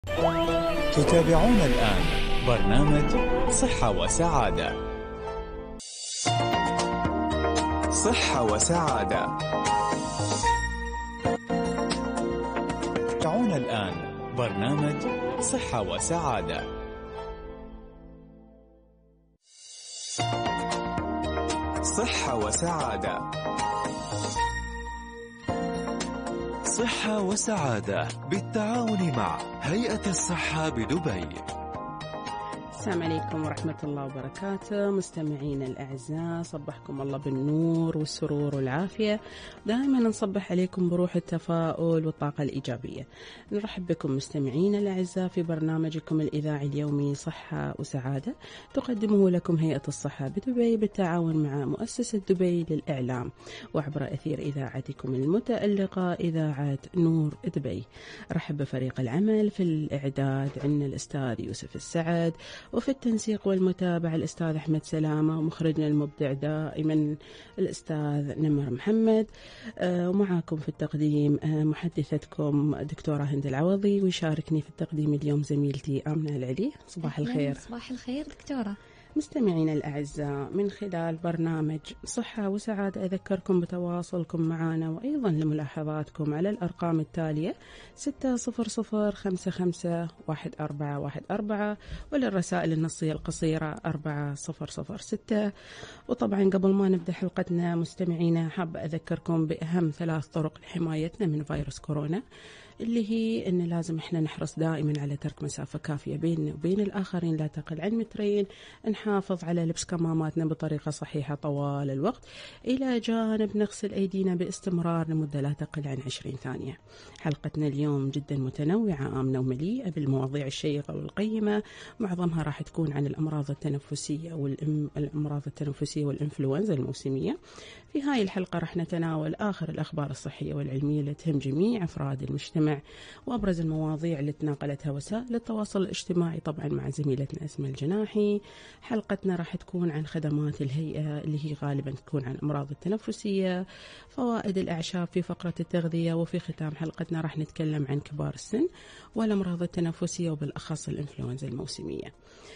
تتابعون الآن برنامج صحة وسعادة. صحة وسعادة. تتابعون الآن برنامج صحة وسعادة. صحة وسعادة. صحة وسعادة بالتعاون مع هيئة الصحة بدبي. السلام عليكم ورحمة الله وبركاته. مستمعين الأعزاء، صبحكم الله بالنور والسرور والعافية. دائما نصبح عليكم بروح التفاؤل والطاقة الإيجابية. نرحب بكم مستمعين الأعزاء في برنامجكم الإذاعي اليومي صحة وسعادة، تقدمه لكم هيئة الصحة بدبي بالتعاون مع مؤسسة دبي للإعلام، وعبر أثير إذاعتكم المتألقة إذاعة نور دبي. رحب بفريق العمل في الإعداد، عندنا الأستاذ يوسف السعد، وفي التنسيق والمتابعة الأستاذ أحمد سلامة، ومخرجنا المبدع دائما الأستاذ نمر محمد، ومعاكم في التقديم محدثتكم دكتورة هند العوضي، ويشاركني في التقديم اليوم زميلتي آمنة العلي. صباح الخير. صباح الخير دكتورة. مستمعينا الأعزاء، من خلال برنامج صحة وسعادة أذكركم بتواصلكم معنا، وأيضا لملاحظاتكم على الأرقام التالية 600551414، وللرسائل النصية القصيرة 4006. وطبعا قبل ما نبدأ حلقتنا مستمعينا، حابة أذكركم بأهم 3 طرق لحمايتنا من فيروس كورونا، اللي هي إن لازم إحنا نحرص دائما على ترك مسافة كافية بيننا وبين الآخرين لا تقل عن 2 متر، نحافظ على لبس كماماتنا بطريقة صحيحة طوال الوقت، إلى جانب نغسل أيدينا باستمرار لمدة لا تقل عن 20 ثانية. حلقتنا اليوم جدا متنوعة آمنة ومليئة بالمواضيع الشيقة والقيمة، معظمها راح تكون عن الأمراض التنفسية والإنفلونزا الموسمية. في هاي الحلقة راح نتناول آخر الأخبار الصحية والعلمية اللي تهم جميع أفراد المجتمع، وأبرز المواضيع اللي تناقلتها وسائل التواصل الاجتماعي، طبعا مع زميلتنا أسماء الجناحي. حلقتنا راح تكون عن خدمات الهيئة اللي هي غالبا تكون عن الأمراض التنفسية، فوائد الأعشاب في فقرة التغذية، وفي ختام حلقتنا راح نتكلم عن كبار السن والأمراض التنفسية وبالأخص الإنفلونزا الموسمية.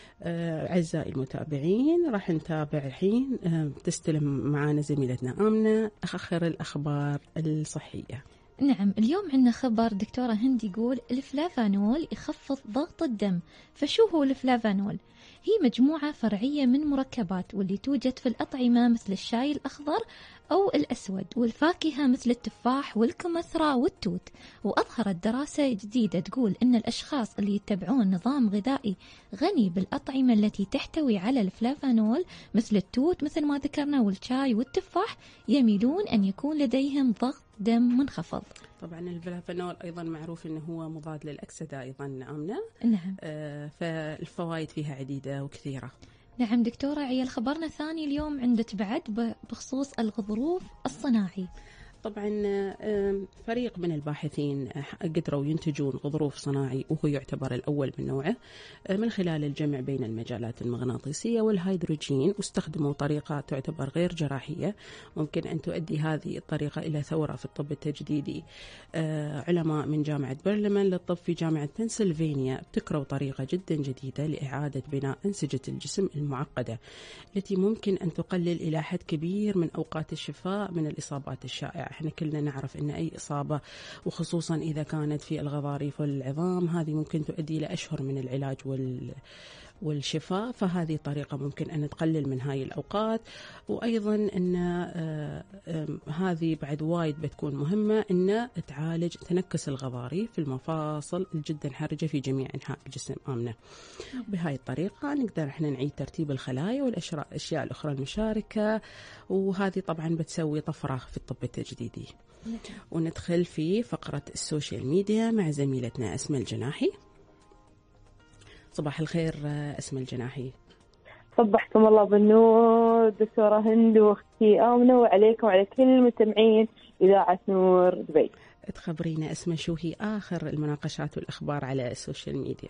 أعزائي المتابعين، راح نتابع الحين، تستلم معنا زميلتنا آمنة آخر الأخبار الصحية. نعم، اليوم عندنا خبر دكتورة هند يقول الفلافانول يخفض ضغط الدم. فشو هو الفلافانول؟ هي مجموعة فرعية من مركبات، واللي توجد في الأطعمة مثل الشاي الأخضر أو الأسود، والفاكهة مثل التفاح والكمثرى والتوت. وأظهرت دراسة جديدة تقول أن الأشخاص اللي يتبعون نظام غذائي غني بالأطعمة التي تحتوي على الفلافانول مثل التوت مثل ما ذكرنا والشاي والتفاح، يميلون أن يكون لديهم ضغط دم منخفض. طبعا الفلافانول أيضا معروف أنه هو مضاد للأكسدة أيضا آمنة. نعم. فالفوائد فيها عديدة وكثيرة. نعم دكتورة، عيال خبرنا الثاني اليوم عندك بعد بخصوص الغضروف الصناعي. طبعا فريق من الباحثين قدروا ينتجون غضروف صناعي، وهو يعتبر الأول من نوعه، من خلال الجمع بين المجالات المغناطيسية والهيدروجين، واستخدموا طريقة تعتبر غير جراحية. ممكن أن تؤدي هذه الطريقة إلى ثورة في الطب التجديدي. علماء من جامعة برلمان للطب في جامعة بنسلفانيا ابتكروا طريقة جدا جديدة لإعادة بناء أنسجة الجسم المعقدة، التي ممكن أن تقلل إلى حد كبير من أوقات الشفاء من الإصابات الشائعة. احنا كلنا نعرف ان اي اصابة، وخصوصا اذا كانت في الغضاريف والعظام، هذه ممكن تؤدي الى اشهر من العلاج والشفاء. فهذه طريقة ممكن أن تقلل من هاي الأوقات. وأيضا أن هذه بعد وايد بتكون مهمة، أن تعالج تنكس الغضاريف في المفاصل الجدا حرجة في جميع أنحاء الجسم آمنة. بهاي الطريقة نقدر احنا نعيد ترتيب الخلايا والأشياء الأخرى المشاركة، وهذه طبعا بتسوي طفرة في الطب التجديدي. وندخل في فقرة السوشيال ميديا مع زميلتنا أسماء الجناحي. صباح الخير أسماء الجناحي. صبحكم الله بالنور دكتورة هند واختي آمنة، وعليكم وعلى كل مستمعين إذاعة نور دبي. تخبرينا أسماء، شو هي آخر المناقشات والأخبار على السوشيال ميديا؟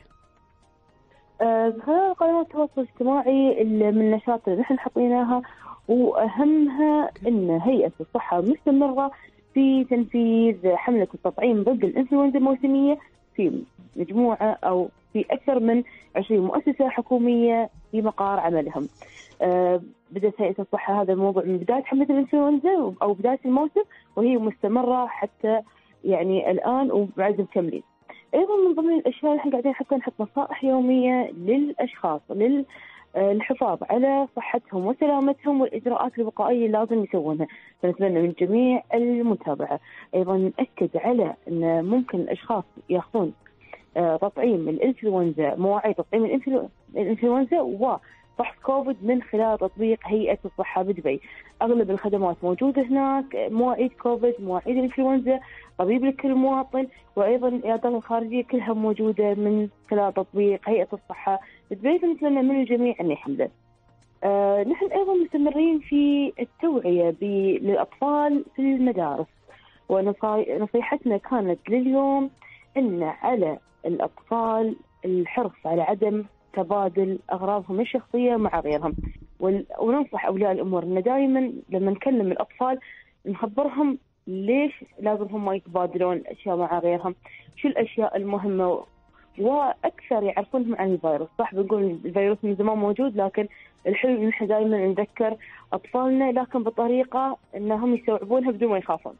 خلال قنوات التواصل الاجتماعي من النشاط اللي نحن حطيناها، وأهمها أن هيئة الصحة مستمرة في تنفيذ حملة التطعيم ضد الإنفلونزا الموسمية في مجموعة أو في أكثر من 20 مؤسسة حكومية في مقار عملهم. بدأت هيئة الصحة هذا الموضوع من بداية حملة الإنفلونزا أو بداية الموسم، وهي مستمرة حتى يعني الآن وبعد مكملين. أيضا من ضمن الأشياء اللي احنا قاعدين حتى نحط نصائح يومية للأشخاص للحفاظ على صحتهم وسلامتهم والإجراءات الوقائية اللي لازم يسوونها. فنتمنى من جميع المتابعة أيضا نأكد على أن ممكن الأشخاص يأخذون تطعيم الإنفلونزا، مواعيد تطعيم الإنفلونزا وفحص كوفيد من خلال تطبيق هيئة الصحة بدبي. أغلب الخدمات موجودة هناك، مواعيد كوفيد، مواعيد الإنفلونزا، طبيب لكل مواطن، وأيضا العيادات الخارجية كلها موجودة من خلال تطبيق هيئة الصحة بدبي. فنتمنى من الجميع أن يحمله. نحن أيضا مستمرين في التوعية للأطفال في المدارس، ونصيحتنا كانت لليوم أن على الأطفال الحرص على عدم تبادل أغراضهم الشخصية مع غيرهم، وننصح أولياء الأمور أن دائما لما نكلم الأطفال نخبرهم ليش لازم هم يتبادلون أشياء مع غيرهم، شو الأشياء المهمة، وأكثر يعرفونهم عن الفيروس. صح بنقول الفيروس من زمان موجود، لكن الحلو إن إحنا دائما نذكر أطفالنا، لكن بطريقة أنهم يستوعبونها بدون ما يخافون.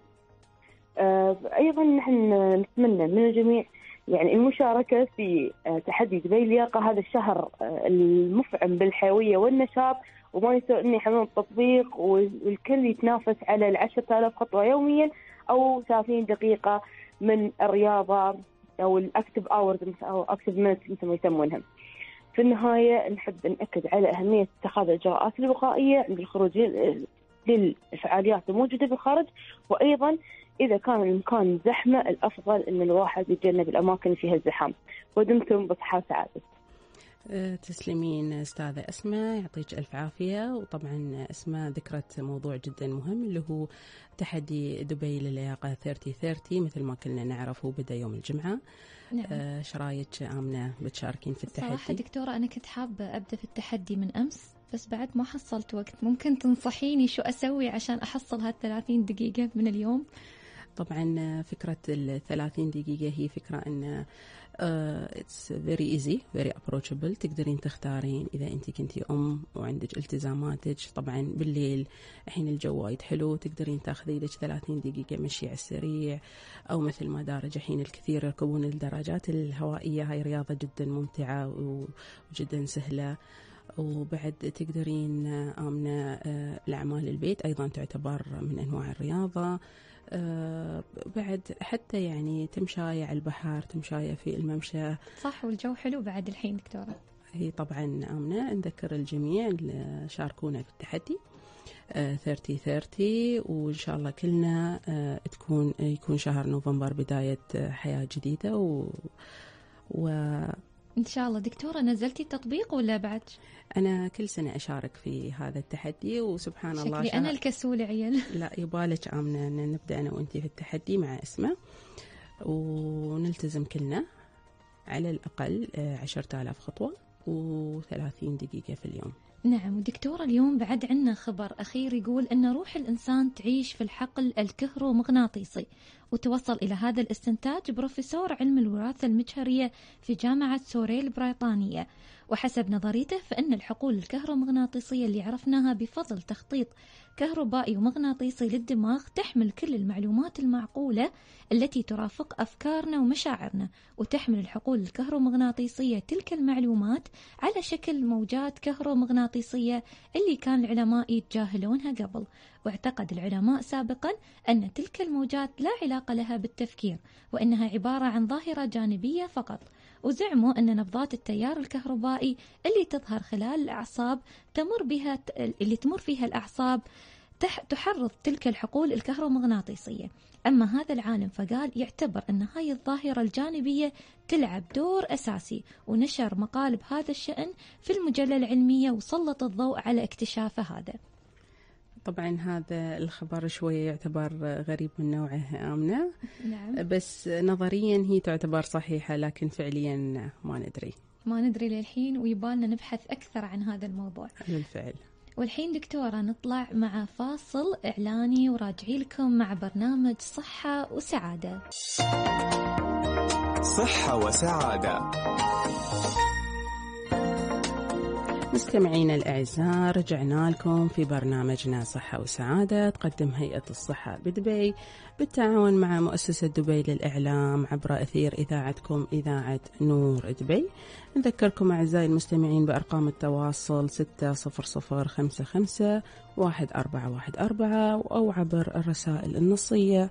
أيضا نحن نتمنى من الجميع يعني المشاركة في تحدي دبي اللياقة هذا الشهر المفعم بالحيوية والنشاط، وما يسوى أن يحملون التطبيق والكل يتنافس على 10,000 خطوة يوميا أو 30 دقيقة من الرياضة أو الأكتيف أورز أو أكتيف مينتس مثل ما يسمونها. في النهاية نحب نأكد على أهمية اتخاذ الإجراءات الوقائية عند الخروج للفعاليات الموجودة بالخارج، وأيضا إذا كان المكان زحمة الأفضل أن الواحد يتجنب الأماكن فيها الزحام. ودمتم بصحة وسعادة. تسلمين أستاذة أسماء، يعطيك ألف عافية. وطبعا أسماء ذكرت موضوع جدا مهم اللي هو تحدي دبي للياقة 30-30 مثل ما كلنا نعرف، وبدأ يوم الجمعة. نعم. شرايك آمنة بتشاركين في التحدي؟ صراحة دكتورة أنا كنت حابة أبدأ في التحدي من أمس، بس بعد ما حصلت وقت. ممكن تنصحيني شو أسوي عشان أحصل هال30 دقيقة من اليوم؟ طبعا فكرة 30 دقيقة هي فكرة أن it's very easy very approachable. تقدرين تختارين إذا أنت كنتي أم وعندك التزاماتك. طبعا بالليل الحين الجو وايد حلو، تقدرين تاخذي لك 30 دقيقة مشي على السريع، أو مثل ما دارج الحين الكثير يركبون الدراجات الهوائية. هاي رياضة جدا ممتعة وجدا سهلة. وبعد تقدرين آمنة الأعمال البيت أيضا تعتبر من أنواع الرياضة. بعد حتى يعني تمشاية على البحر، تمشاية في الممشى. صح، والجو حلو بعد الحين دكتورة. هي طبعا آمنة نذكر الجميع اللي شاركونا في التحدي 30-30، وإن شاء الله كلنا يكون شهر نوفمبر بداية حياة جديدة إن شاء الله. دكتورة نزلتي التطبيق ولا بعد؟ أنا كل سنة أشارك في هذا التحدي، وسبحان الله شكلي أنا الكسولة عيال. لا يبالك آمنة أن نبدأ أنا وأنتي في التحدي مع اسمه، ونلتزم كلنا على الأقل 10,000 خطوة و30 دقيقة في اليوم. نعم. ودكتورة اليوم بعد عنا خبر أخير يقول أن روح الإنسان تعيش في الحقل الكهرومغناطيسي، وتوصل إلى هذا الاستنتاج بروفيسور علم الوراثة المجهرية في جامعة سوري البريطانية. وحسب نظريته فإن الحقول الكهرومغناطيسية اللي عرفناها بفضل تخطيط كهربائي ومغناطيسي للدماغ تحمل كل المعلومات المعقولة التي ترافق أفكارنا ومشاعرنا، وتحمل الحقول الكهرومغناطيسية تلك المعلومات على شكل موجات كهرومغناطيسية اللي كان العلماء يتجاهلونها قبل. واعتقد العلماء سابقا أن تلك الموجات لا علاقة لها بالتفكير، وأنها عبارة عن ظاهرة جانبية فقط. وزعموا أن نبضات التيار الكهربائي اللي تظهر خلال الأعصاب اللي تمر فيها الأعصاب تحرض تلك الحقول الكهرومغناطيسية. أما هذا العالم فقال يعتبر أن هاي الظاهرة الجانبية تلعب دور أساسي، ونشر مقال بهذا الشأن في المجلة العلمية وسلط الضوء على اكتشافه هذا. طبعا هذا الخبر شوية يعتبر غريب من نوعه آمنة. نعم. بس نظريا هي تعتبر صحيحة، لكن فعليا ما ندري للحين، ويبالنا نبحث أكثر عن هذا الموضوع بالفعل. والحين دكتورة نطلع مع فاصل إعلاني وراجعي لكم مع برنامج صحة وسعادة. صحة وسعادة. مستمعينا الأعزاء، رجعنا لكم في برنامجنا صحة وسعادة، تقدم هيئة الصحة بدبي بالتعاون مع مؤسسة دبي للإعلام عبر أثير إذاعتكم إذاعة نور دبي. نذكركم أعزائي المستمعين بأرقام التواصل 600551414 أو عبر الرسائل النصية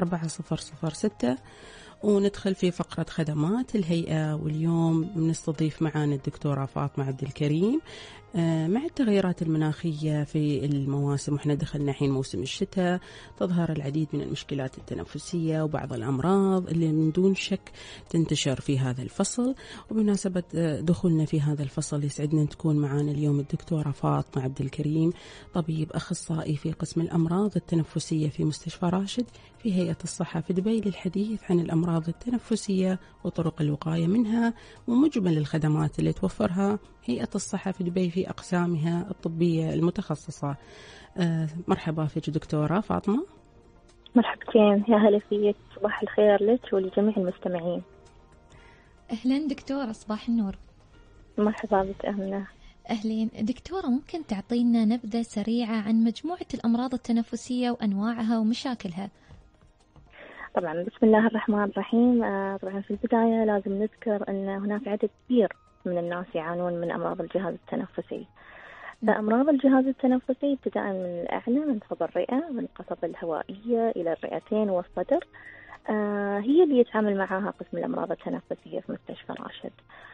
4006. وندخل في فقرة خدمات الهيئة، واليوم بنستضيف معنا الدكتورة فاطمة عبد الكريم. مع التغيرات المناخية في المواسم، وإحنا دخلنا حين موسم الشتاء، تظهر العديد من المشكلات التنفسية وبعض الأمراض اللي من دون شك تنتشر في هذا الفصل. وبمناسبة دخولنا في هذا الفصل يسعدنا أن تكون معنا اليوم الدكتورة فاطمة عبد الكريم، طبيب أخصائي في قسم الأمراض التنفسية في مستشفى راشد في هيئة الصحة في دبي، للحديث عن الأمراض التنفسية وطرق الوقاية منها ومجمل الخدمات اللي توفرها هيئة الصحة في دبي في أقسامها الطبية المتخصصة. مرحبا فيك دكتورة فاطمة. مرحبتين، يا هلا فيك، صباح الخير لك ولجميع المستمعين. أهلا دكتورة، صباح النور. مرحبا بك. أهلين دكتورة، ممكن تعطينا نبذة سريعة عن مجموعة الأمراض التنفسية وأنواعها ومشاكلها؟ طبعا بسم الله الرحمن الرحيم. طبعا في البداية لازم نذكر أن هناك عدد كبير من الناس يعانون من أمراض الجهاز التنفسي. فأمراض الجهاز التنفسي ابتداء من الأعلى من فض الرئة، من القصبة الهوائية إلى الرئتين والصدر، هي اللي يتعامل معها قسم الأمراض التنفسية في مستشفى راشد.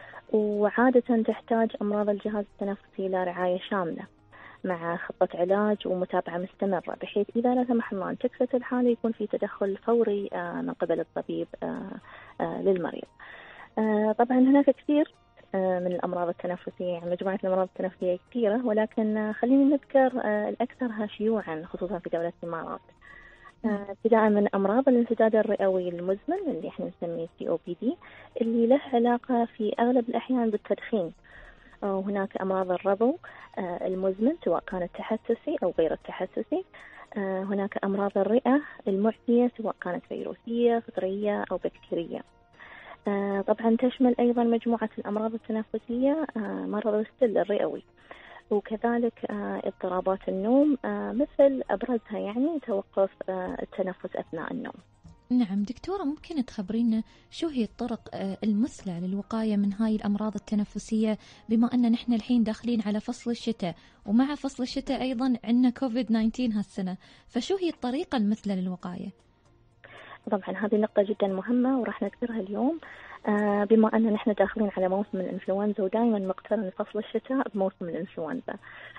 وعادة تحتاج أمراض الجهاز التنفسي إلى رعاية شاملة مع خطة علاج ومتابعة مستمرة، بحيث إذا لا سمح الله انتكست الحالة يكون في تدخل فوري من قبل الطبيب للمريض. طبعا هناك كثير من الأمراض التنفسية، يعني مجموعة الأمراض التنفسية كثيرة، ولكن خلينا نذكر الأكثرها شيوعا خصوصا في دولة الإمارات. ابتداء من أمراض الانسداد الرئوي المزمن اللي احنا نسميه COPD، اللي له علاقة في أغلب الأحيان بالتدخين. وهناك أمراض الربو المزمن سواء كان التحسسي أو غير التحسسي. هناك أمراض الرئة المعدية سواء كانت فيروسية فطرية أو بكتيرية. طبعا تشمل أيضا مجموعة الأمراض التنفسية مرض السل الرئوي، وكذلك اضطرابات النوم، مثل أبرزها يعني توقف التنفس أثناء النوم. نعم دكتورة، ممكن تخبرينا شو هي الطرق المثلى للوقاية من هاي الأمراض التنفسية، بما أن نحن الحين داخلين على فصل الشتاء، ومع فصل الشتاء أيضا عندنا كوفيد-19 هالسنة، فشو هي الطريقة المثلى للوقاية؟ طبعا هذه نقطة جدا مهمة وراح نذكرها اليوم، بما أن نحن داخلين على موسم الإنفلونزا، ودائما مقترن فصل الشتاء بموسم الإنفلونزا.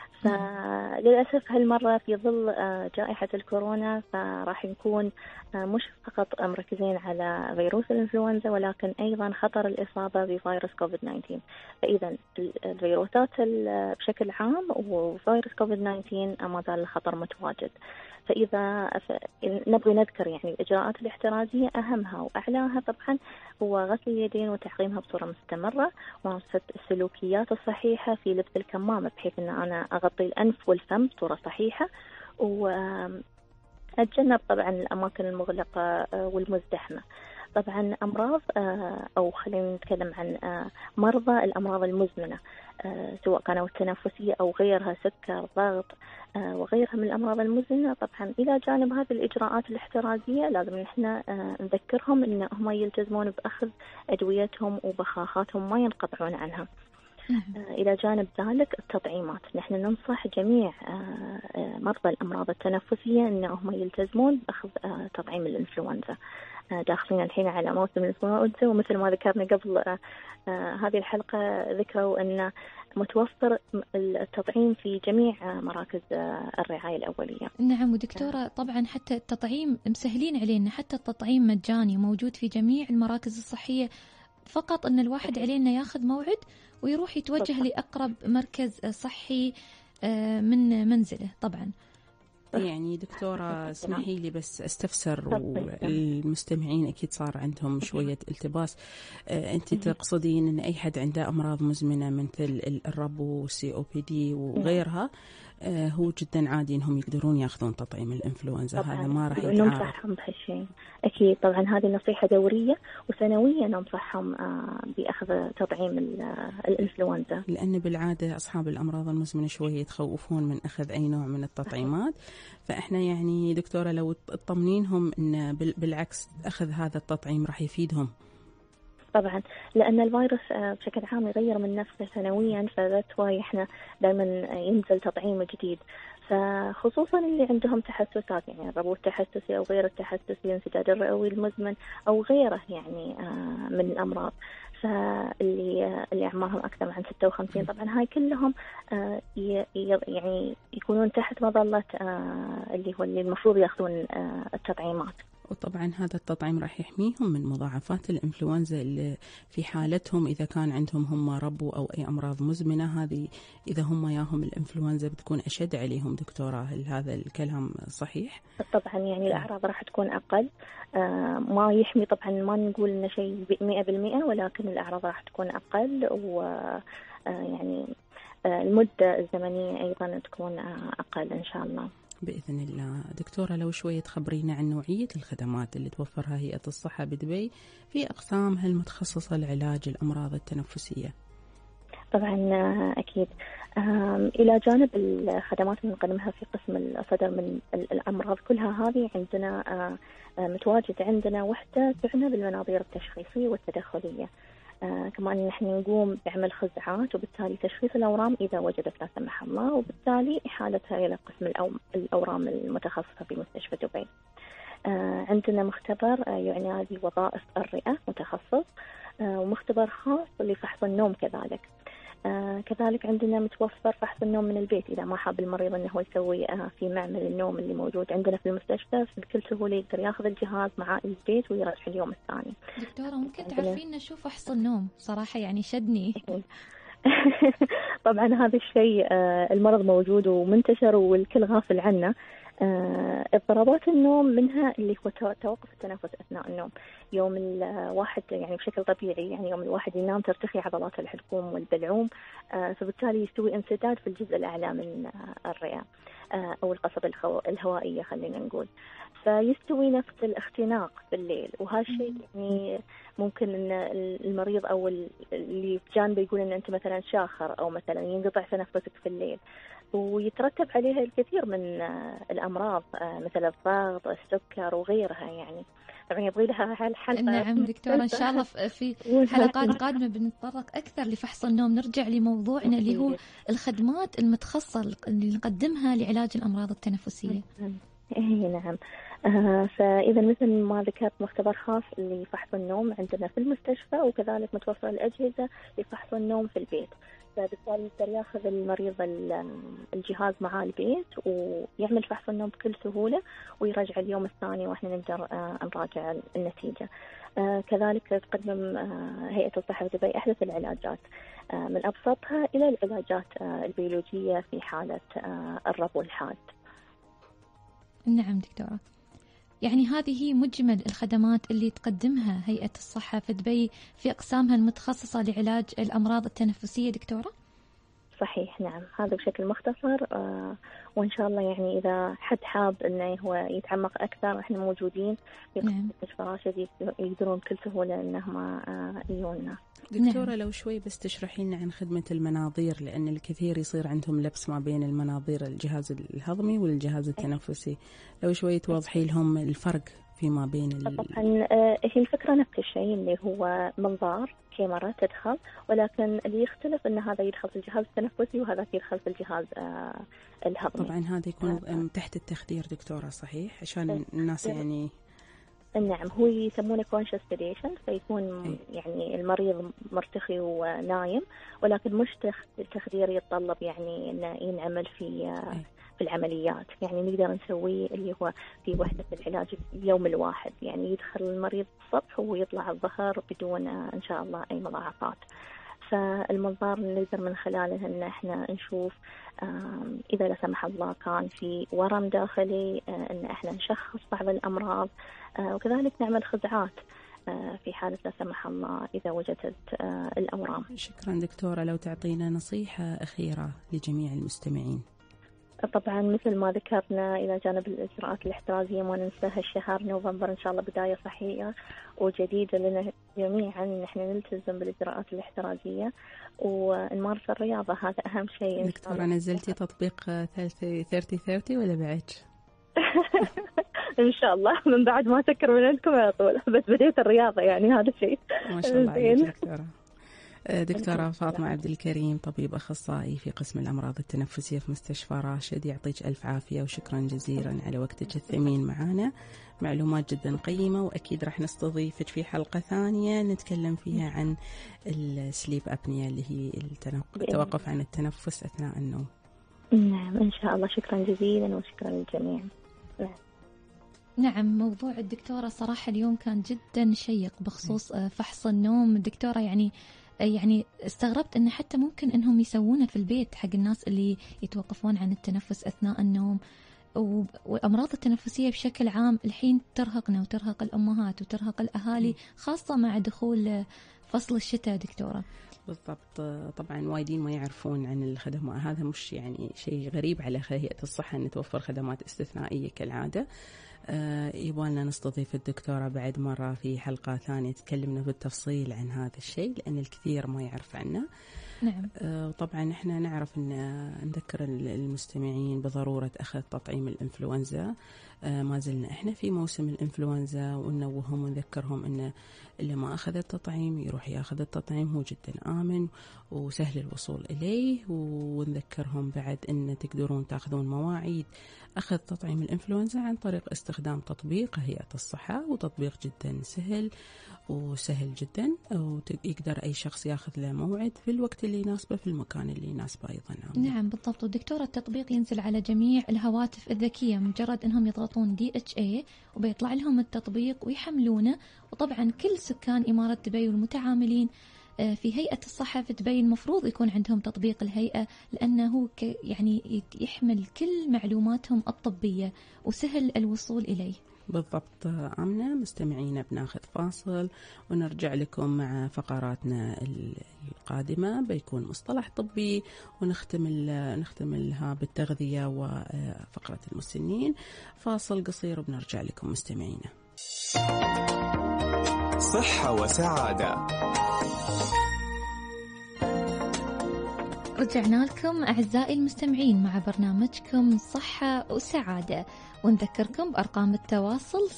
فللأسف هالمرة في ظل جائحة الكورونا فراح نكون مش فقط مركزين على فيروس الإنفلونزا، ولكن أيضا خطر الإصابة بفيروس كوفيد-19. فإذا الفيروسات بشكل عام وفيروس كوفيد-19 ما زال الخطر متواجد. فإذا نبغي نذكر يعني الإجراءات الاحترازية، أهمها وأعلاها طبعا هو غسل اليدين وتعقيمها بصورة مستمرة، وممارسة السلوكيات الصحيحة في لبس الكمامة بحيث أن أنا أغطي الأنف والفم بصورة صحيحة، وأتجنب طبعا الأماكن المغلقة والمزدحمة. طبعا أمراض أو خلينا نتكلم عن مرضى الأمراض المزمنة، سواء كانوا التنفسية أو غيرها، سكر، ضغط وغيرها من الأمراض المزمنة. طبعا إلى جانب هذه الإجراءات الاحترازية لازم نحن نذكرهم إن هم يلتزمون بأخذ أدويتهم وبخاخاتهم ما ينقطعون عنها. إلى جانب ذلك التطعيمات، نحن ننصح جميع مرضى الأمراض التنفسية أنهم يلتزمون بأخذ تطعيم الإنفلونزا. داخلين الحين على موسم الإنفلونزا، ومثل ما ذكرنا قبل هذه الحلقة ذكروا أن متوفر التطعيم في جميع مراكز الرعاية الأولية. نعم ودكتورة، طبعا حتى التطعيم مسهلين علينا، حتى التطعيم مجاني موجود في جميع المراكز الصحية، فقط أن الواحد علينا ياخذ موعد ويروح يتوجه لأقرب مركز صحي من منزله. طبعا يعني دكتورة اسمحي لي بس استفسر، والمستمعين أكيد صار عندهم شوية التباس. أنت تقصدين أن أي حد عنده أمراض مزمنة مثل الربو والCOPD وغيرها هو جدا عادي انهم يقدرون ياخذون تطعيم الانفلونزا، هذا ما راح يتعارض. ننصحهم بهالشيء اكيد طبعا، هذه نصيحه دوريه وسنويا ننصحهم باخذ تطعيم الانفلونزا، لان بالعاده اصحاب الامراض المزمنه شويه يتخوفون من اخذ اي نوع من التطعيمات. فاحنا يعني دكتوره لو تطمنينهم ان بالعكس اخذ هذا التطعيم راح يفيدهم. طبعا لأن الفيروس بشكل عام يغير من نفسه سنويا، فذات واي احنا دائما ينزل تطعيم جديد، فخصوصا اللي عندهم تحسسات يعني الربو التحسسي أو غير التحسسي، انسداد الرئوي المزمن أو غيره يعني من الأمراض. فاللي أعمارهم أكثر من 56 طبعا هاي كلهم يعني يكونون تحت مظلة اللي المفروض يأخذون التطعيمات. وطبعا هذا التطعيم راح يحميهم من مضاعفات الإنفلونزا اللي في حالتهم إذا كان عندهم هم ربو أو أي أمراض مزمنة. هذه إذا هم ياهم الإنفلونزا بتكون أشد عليهم دكتورة، هل هذا الكلام صحيح؟ طبعا يعني الأعراض راح تكون أقل، ما يحمي طبعا، ما نقول إنه شيء 100%، ولكن الأعراض راح تكون أقل، ويعني المدة الزمنية أيضا تكون أقل إن شاء الله بإذن الله. دكتورة لو شوية تخبرينا عن نوعية الخدمات اللي توفرها هيئة الصحة بدبي في أقسامها المتخصصة لعلاج الأمراض التنفسية. طبعا أكيد إلى جانب الخدمات اللي نقدمها في قسم الصدر من الأمراض كلها، هذه عندنا متواجد عندنا وحدة تعنى بالمناظير التشخيصية والتدخلية. كمان نحن نقوم بعمل خزعات وبالتالي تشخيص الأورام إذا وجدت لا سمح الله، وبالتالي إحالتها إلى قسم الأورام المتخصصة في مستشفى دبي. عندنا مختبر يعني هذه وظائف الرئة متخصص، ومختبر خاص لفحص النوم كذلك. كذلك عندنا متوفر فحص النوم من البيت إذا ما حاب المريض أنه هو يسوي في معمل النوم اللي موجود عندنا في المستشفى، بكل سهولة يقدر ياخذ الجهاز معاه البيت ويرجع اليوم الثاني. دكتورة ممكن تعرفين شو فحص النوم؟ صراحة يعني شدني. طبعا هذا الشيء المرض موجود ومنتشر والكل غافل عنه. اضطرابات النوم منها اللي هو توقف التنفس أثناء النوم. يوم الواحد يعني بشكل طبيعي يعني يوم الواحد ينام ترتخي عضلات الحلقوم والبلعوم، فبالتالي يستوي انسداد في الجزء الأعلى من الرئة أو القصبة الهوائية خلينا نقول، فيستوي نفس الاختناق بالليل. وهالشيء يعني ممكن ان المريض او اللي بجانبه يقول ان انت مثلا شاخر او مثلا ينقطع تنفسك في الليل، ويترتب عليها الكثير من الامراض مثل الضغط، السكر وغيرها. يعني طبعا يبغي لها حلقه. نعم دكتوره، ان شاء الله في حلقات قادمه بنتطرق اكثر لفحص النوم. نرجع لموضوعنا اللي هو الخدمات المتخصصه اللي نقدمها لعلاج الامراض التنفسيه. نعم. فإذا مثل ما ذكرت مختبر خاص لفحص النوم عندنا في المستشفى، وكذلك متوفر الأجهزة لفحص النوم في البيت. فبالتالي يقدر ياخذ المريض الجهاز معاه البيت ويعمل فحص النوم بكل سهولة ويرجع اليوم الثاني وإحنا نقدر نراجع النتيجة. كذلك تقدم هيئة الصحة في دبي أحدث العلاجات من أبسطها إلى العلاجات البيولوجية في حالة الربو الحاد. نعم دكتورة، يعني هذه مجمل الخدمات اللي تقدمها هيئة الصحة في دبي في أقسامها المتخصصة لعلاج الأمراض التنفسية دكتورة؟ صحيح نعم، هذا بشكل مختصر. وإن شاء الله يعني إذا حد حاب أنه هو يتعمق أكثر إحنا موجودين في مستشفى راشد، يقدرون بكل سهولة أنهم يجونا. دكتورة لو شوي بس تشرحي لنا عن خدمة المناظير، لأن الكثير يصير عندهم لبس ما بين المناظير الجهاز الهضمي والجهاز التنفسي، لو شوي توضحي لهم الفرق فيما بين طبعا هي الفكرة نفس الشيء اللي هو منظار كاميرا تدخل، ولكن اللي يختلف أن هذا يدخل في الجهاز التنفسي وهذا يدخل في الجهاز الهضمي. طبعا هذا يكون تحت التخدير دكتورة صحيح عشان الناس يعني. نعم، هو يسمونه conscious sedation، فيكون يعني المريض مرتخي ونايم، ولكن مش تخدير يتطلب يعني إنه ينعمل في العمليات. يعني نقدر نسويه اللي هو في وحدة العلاج اليوم الواحد، يعني يدخل المريض الصبح ويطلع الظهر بدون إن شاء الله أي مضاعفات. فالمنظار نقدر من خلاله إن إحنا نشوف إذا لا سمح الله كان في ورم داخلي، إن إحنا نشخص بعض الأمراض، وكذلك نعمل خزعات في حالة لا سمح الله إذا وجدت الأورام. شكرا دكتورة، لو تعطينا نصيحة أخيرة لجميع المستمعين. طبعا مثل ما ذكرنا إلى جانب الإجراءات الاحترازية ما ننساها الشهر نوفمبر إن شاء الله بداية صحية وجديدة لنا جميعا، نحن نلتزم بالإجراءات الاحترازية ونمارس الرياضة، هذا أهم شيء. دكتورة نزلتي تطبيق 30 ولا بعد؟ إن شاء الله من بعد ما أسكر من عندكم على طول، بس بديت الرياضة يعني هذا شيء ما شاء الله عليك دكتورة فاطمة عبد الكريم، طبيب أخصائي في قسم الأمراض التنفسية في مستشفى راشد، يعطيك ألف عافية وشكرا جزيلا على وقتك الثمين معنا، معلومات جدا قيمة، وأكيد راح نستضيفك في حلقة ثانية نتكلم فيها عن السليب أبنيا اللي هي التوقف عن التنفس أثناء النوم. نعم إن شاء الله، شكرا جزيلا وشكرا للجميع. نعم، موضوع الدكتورة صراحة اليوم كان جدا شيق بخصوص فحص النوم. الدكتورة يعني استغربت أن حتى ممكن أنهم يسوونه في البيت حق الناس اللي يتوقفون عن التنفس أثناء النوم. والأمراض التنفسية بشكل عام الحين ترهقنا وترهق الأمهات وترهق الأهالي، خاصة مع دخول فصل الشتاء دكتورة. بالضبط، طبعا وايدين ما يعرفون عن الخدمات، هذا مش يعني شيء غريب على هيئة الصحة أن توفر خدمات استثنائية كالعادة. يبغالنا نستضيف الدكتورة بعد مرة في حلقة ثانية تكلمنا بالتفصيل عن هذا الشيء لأن الكثير ما يعرف عنه. نعم. طبعا احنا نعرف ان نذكر المستمعين بضرورة أخذ تطعيم الإنفلونزا. ما زلنا احنا في موسم الإنفلونزا، وننوههم ونذكرهم ان اللي ما أخذ التطعيم يروح ياخذ التطعيم، هو جدا آمن وسهل الوصول إليه. ونذكرهم بعد ان تقدرون تاخذون مواعيد أخذ تطعيم الإنفلونزا عن طريق استخدام تطبيق هيئة الصحة، وتطبيق جدا سهل جدا، ويقدر أي شخص ياخذ له موعد في الوقت اللي يناسبه في المكان اللي يناسبه أيضا. نعم بالضبط. والدكتورة التطبيق ينزل على جميع الهواتف الذكية، مجرد أنهم يضغطون DHA وبيطلع لهم التطبيق ويحملونه. وطبعا كل سكان إمارة دبي والمتعاملين في هيئة الصحة في دبي المفروض يكون عندهم تطبيق الهيئة، لأنه يعني يحمل كل معلوماتهم الطبية وسهل الوصول إليه. بالضبط آمنة. مستمعينا بناخذ فاصل ونرجع لكم مع فقراتنا القادمة، بيكون مصطلح طبي ونختملها بالتغذية وفقرة المسنين. فاصل قصير وبنرجع لكم مستمعينا. صحة وسعادة. رجعنا لكم أعزائي المستمعين مع برنامجكم صحة وسعادة، ونذكركم بأرقام التواصل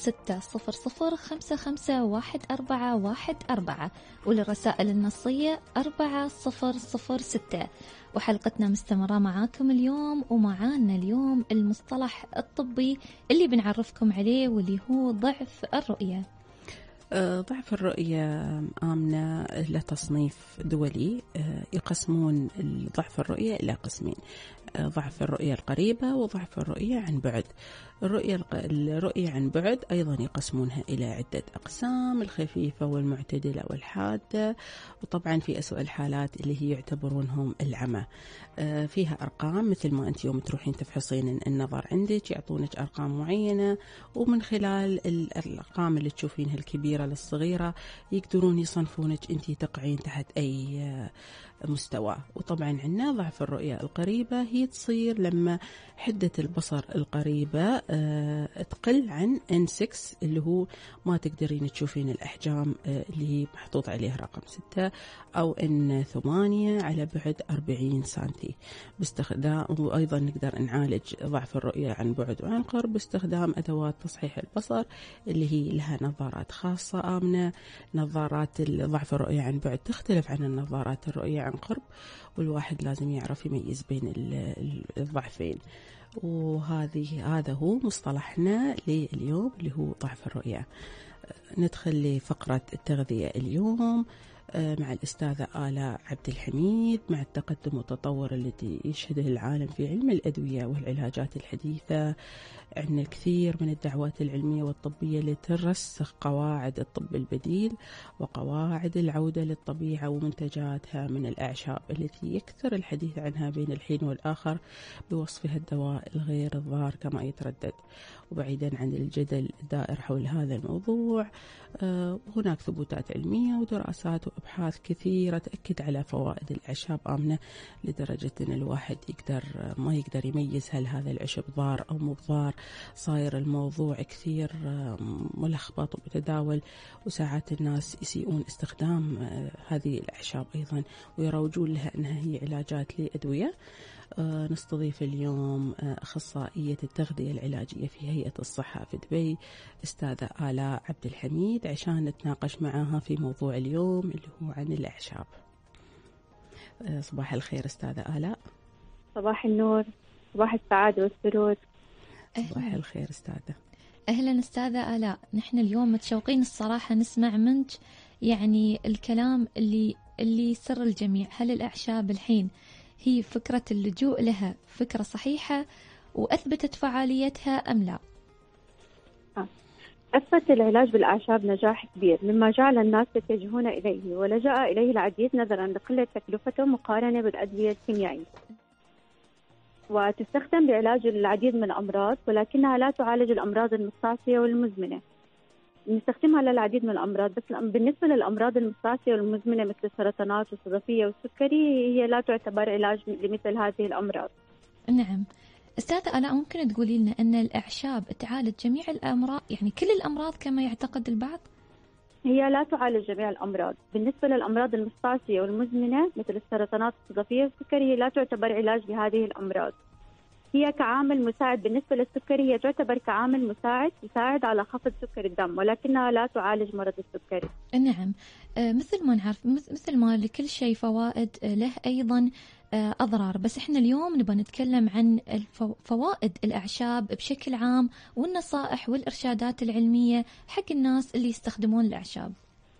605514114 وللرسائل النصية 4006. وحلقتنا مستمرة معاكم اليوم، ومعانا اليوم المصطلح الطبي اللي بنعرفكم عليه واللي هو ضعف الرؤية. ضعف الرؤية آمنة له تصنيف دولي، يقسمون ضعف الرؤية إلى قسمين: ضعف الرؤية القريبة وضعف الرؤية عن بعد. الرؤية عن بعد أيضا يقسمونها إلى عدة أقسام: الخفيفة والمعتدلة والحادة، وطبعا في أسوأ الحالات اللي هي يعتبرونهم العمى. فيها أرقام، مثل ما أنت يوم تروحين تفحصين النظر عندك يعطونك أرقام معينة، ومن خلال الأرقام اللي تشوفينها الكبيرة للصغيرة يقدرون يصنفونك أنت تقعين تحت أي مستوى. وطبعا عندنا ضعف الرؤية القريبة، هي تصير لما حدة البصر القريبة تقل عن N6 اللي هو ما تقدرين تشوفين الأحجام اللي هي محطوط عليه رقم 6، أو N8 على بعد 40 سنتي باستخدام. وأيضا نقدر نعالج ضعف الرؤية عن بعد وعن قرب باستخدام أدوات تصحيح البصر اللي هي لها نظارات خاصة آمنة. نظارات ضعف الرؤية عن بعد تختلف عن النظارات الرؤية عن قرب، والواحد لازم يعرف يميز بين الضعفين. هذا هو مصطلحنا لليوم اللي هو ضعف الرؤية. ندخل لفقرة التغذية اليوم مع الأستاذة آلاء عبد الحميد. مع التقدم والتطور الذي يشهده العالم في علم الأدوية والعلاجات الحديثة، عندنا الكثير من الدعوات العلمية والطبية لترسخ قواعد الطب البديل وقواعد العودة للطبيعة ومنتجاتها من الأعشاب التي يكثر الحديث عنها بين الحين والآخر بوصفها الدواء الغير الضار كما يتردد. وبعيدا عن الجدل الدائر حول هذا الموضوع، هناك ثبوتات علمية ودراسات أبحاث كثيرة تأكد على فوائد الأعشاب آمنة، لدرجة أن الواحد ما يقدر يميز هل هذا العشب ضار أو مو ضار. صاير الموضوع كثير ملخبط ومتداول، وساعات الناس يسيئون استخدام هذه الأعشاب أيضا ويروجون لها أنها هي علاجات لأدوية. نستضيف اليوم أخصائية التغذية العلاجية في هيئة الصحة في دبي، أستاذة آلاء عبد الحميد، عشان نتناقش معها في موضوع اليوم اللي هو عن الأعشاب. صباح الخير أستاذة آلاء. صباح النور، صباح السعادة والسرور. صباح الخير أستاذة. أهلا أستاذة آلاء، نحن اليوم متشوقين الصراحة نسمع منك يعني الكلام اللي سر الجميع. هل الأعشاب الحين هي فكرة اللجوء لها فكرة صحيحة وأثبتت فعاليتها أم لا؟ أثبت العلاج بالأعشاب نجاح كبير، مما جعل الناس يتجهون إليه ولجأ إليه العديد نظرا لقلة تكلفته مقارنة بالأدوية الكيميائية، وتستخدم بعلاج العديد من الأمراض، ولكنها لا تعالج الأمراض المستعصية والمزمنة. نستخدمها للعديد من الأمراض، بس بالنسبة للأمراض المستعصية والمزمنة مثل السرطانات والصدفية والسكري هي لا تعتبر علاج لمثل هذه الأمراض. نعم. أستاذة آلاء، ممكن تقولي لنا أن الأعشاب تعالج جميع الأمراض، يعني كل الأمراض كما يعتقد البعض؟ هي لا تعالج جميع الأمراض. بالنسبة للأمراض المستعصية والمزمنة مثل السرطانات والصدفية والسكري هي لا تعتبر علاج لهذه الأمراض، هي كعامل مساعد. بالنسبة للسكري هي تعتبر كعامل مساعد يساعد على خفض سكر الدم، ولكنها لا تعالج مرض السكري. نعم. مثل ما نعرف، مثل ما لكل شيء فوائد له أيضا أضرار، بس إحنا اليوم نبغى نتكلم عن فوائد الأعشاب بشكل عام والنصائح والإرشادات العلمية حق الناس اللي يستخدمون الأعشاب.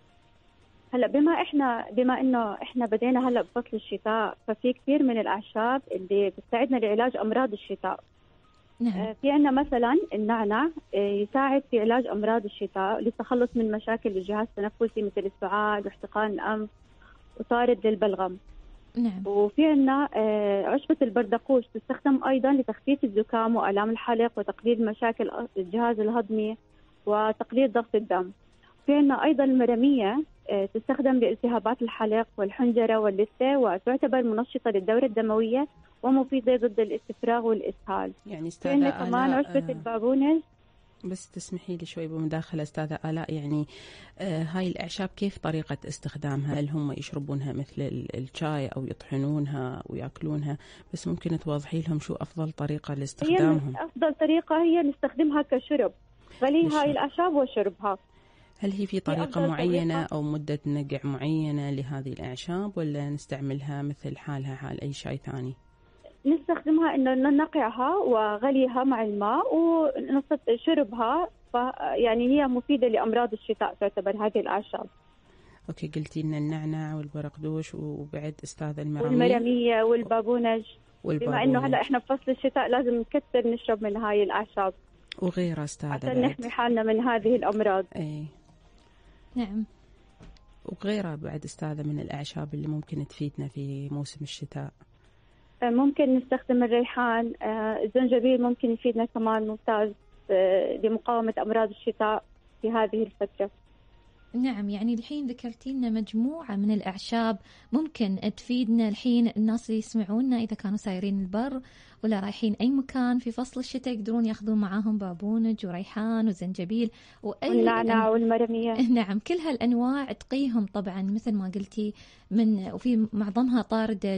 هلا بما انه احنا بدينا هلا بفصل الشتاء، ففي كثير من الاعشاب اللي بتساعدنا لعلاج امراض الشتاء. نعم. في عندنا مثلا النعنع يساعد في علاج امراض الشتاء للتخلص من مشاكل الجهاز التنفسي مثل السعال واحتقان الانف وطارد للبلغم. نعم. وفي عندنا عشبة البردقوش تستخدم ايضا لتخفيف الزكام والام الحلق وتقليل مشاكل الجهاز الهضمي وتقليل ضغط الدم. في عندنا ايضا المرمية تستخدم لالتهابات الحلق والحنجرة واللثة، وتعتبر منشطة للدورة الدموية ومفيدة ضد الاستفراغ والإسهال. يعني أستاذة آلاء، كمان عشبة البابونج. بس تسمحي لي شوي بمداخلة أستاذة آلاء، يعني هاي الأعشاب كيف طريقة استخدامها؟ هل هم يشربونها مثل الشاي أو يطحنونها ويأكلونها؟ بس ممكن توضحي لهم شو أفضل طريقة لاستخدامهم؟ أفضل طريقة هي نستخدمها كشرب، غلي هاي الأعشاب وشربها. هل هي في طريقة معينة أو مدة نقع معينة لهذه الأعشاب، ولا نستعملها مثل حالها حال أي شاي ثاني؟ نستخدمها إنه ننقعها وغليها مع الماء وشربها، يعني هي مفيدة لأمراض الشتاء تعتبر هذه الأعشاب. أوكي، قلتي لنا النعنع والبرقدوش وبعد أستاذ والمرمية والبابونج. بما إنه هلا إحنا بفصل الشتاء لازم نكثر نشرب من هاي الأعشاب وغيرها أستاذة عشان نحمي حالنا من هذه الأمراض. أي. نعم. وغيرها بعد أستاذة من الأعشاب اللي ممكن تفيدنا في موسم الشتاء. ممكن نستخدم الريحان، الزنجبيل ممكن يفيدنا كمان، ممتاز لمقاومة أمراض الشتاء في هذه الفترة. نعم، يعني الحين ذكرتي لنا مجموعة من الأعشاب ممكن تفيدنا الحين الناس اللي يسمعونا إذا كانوا سايرين البر ولا رايحين أي مكان في فصل الشتاء، يقدرون ياخذون معاهم بابونج وريحان وزنجبيل والنعناع والمرمية. نعم، كل هالأنواع تقيهم طبعا مثل ما قلتي وفي معظمها طاردة